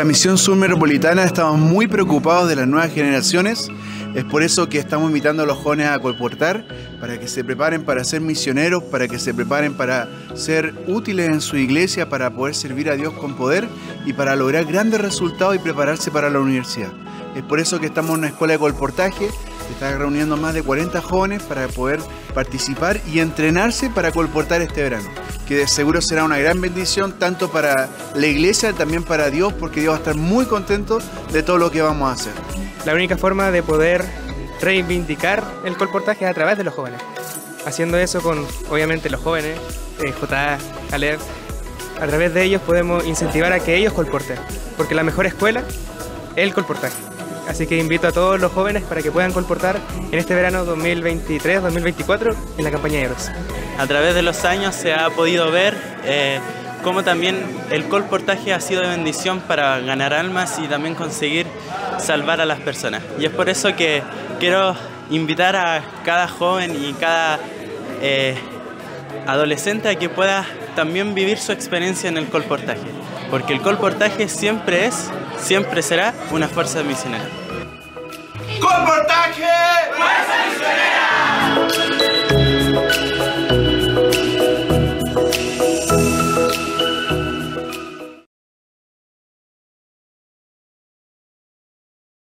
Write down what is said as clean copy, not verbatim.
la Misión Sur Metropolitana estamos muy preocupados de las nuevas generaciones. Es por eso que estamos invitando a los jóvenes a colportar, para que se preparen para ser misioneros, para que se preparen para ser útiles en su iglesia, para poder servir a Dios con poder y para lograr grandes resultados y prepararse para la universidad. Es por eso que estamos en una escuela de colportaje, que está reuniendo más de 40 jóvenes para poder participar y entrenarse para colportar este verano, que de seguro será una gran bendición tanto para la iglesia, también para Dios, porque Dios va a estar muy contento de todo lo que vamos a hacer. La única forma de poder reivindicar el colportaje es a través de los jóvenes. Haciendo eso con, obviamente, los jóvenes, J.A., Caleb, a través de ellos podemos incentivar a que ellos colporten, porque la mejor escuela es el colportaje. Así que invito a todos los jóvenes para que puedan colportar en este verano 2023-2024 en la campaña Héroes. A través de los años se ha podido ver cómo también el colportaje ha sido de bendición para ganar almas y también conseguir salvar a las personas. Y es por eso que quiero invitar a cada joven y cada adolescente a que pueda también vivir su experiencia en el colportaje, porque el colportaje siempre será una fuerza misionera. ¡Colportaje! ¡Fuerza misionera!